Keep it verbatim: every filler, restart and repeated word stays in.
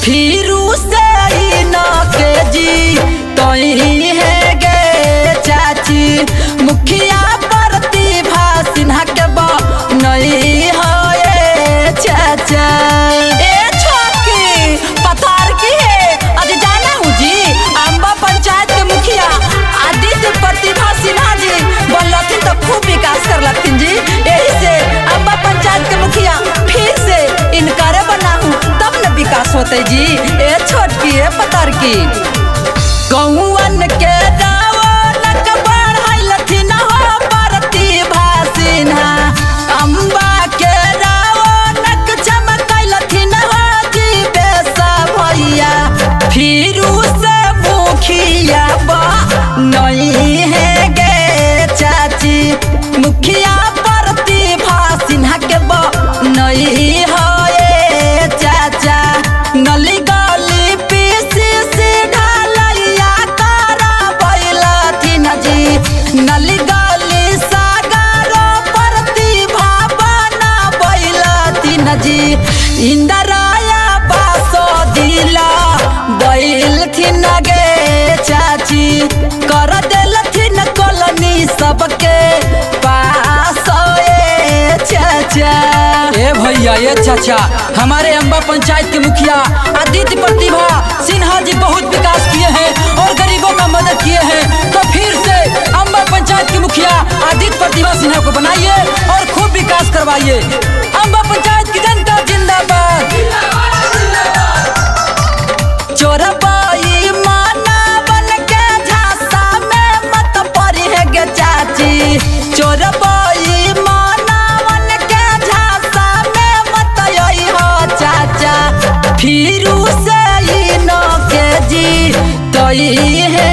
फिर से न के जी तोही है गे चाची मुखिया प्रतिभा सिन्हा के नहीं है चाचा। ए छोटकी पथार की है अरे जाना हूँ जी अम्बा पंचायत के मुखिया आदित्य प्रतिभा सिन्हा जी बोलथिन तो खूब विकास कर लथिन जी। यही से अम्बा पंचायत के मुखिया फिर से इनकारे बना हूँ तब न विकास होते जी। ए छोटकी है पथार की गौवन के दावनक बढ़ाई लथिन हो प्रतिभा सिन्हा अम्बा के रावणक चमकाई लथिन हो जी बेसा भैया फिर से मुखिया नहीं है गे चाची मुखिया प्रतिभा सिन्हा के नहीं है चाचा। नली गली पीसी से ढालैया करा बैलथिन जी नली गली सागरो प्रतिभा बना बैलथिन जी इंदराया बासो दिला बैलथिन गे चाची कर देलथिन कॉलोनी सबके पास ए चाचा। ए भैया ये चाचा हमारे अम्बा पंचायत के मुखिया आदित्य प्रतिभा सिन्हा जी बहुत विकास किए हैं और गरीबों का मदद किए हैं तो फिर से अम्बा पंचायत के मुखिया आदित्य प्रतिभा सिन्हा को बनाइए और खूब विकास करवाइए। अम्बा पंचायत की जनता जिंदाबाद। चोरबाई माना बन के झांसा में मत पड़ी है गे चाची चोरबाई माना बन के झांसा में मत आई हो चाचा फिर से न के जी तोही है